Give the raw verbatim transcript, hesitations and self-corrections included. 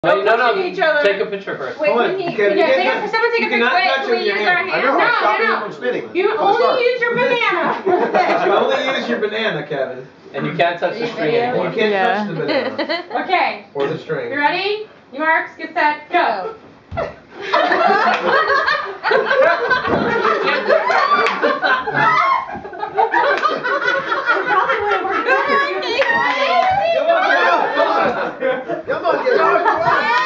Wait, no, no, each other. take a picture first. Wait, when he, Okay, yeah, you take can't a, someone take a picture. Wait, can we use our hands? I know, no, stop no, me no. from spitting. You only use your banana. You only use your banana, Kevin. And you can't touch the string anymore. You can't Yeah. touch the banana. Okay. Or the string. You ready? You marks, get set, go. Come on, get out. Come on, get out.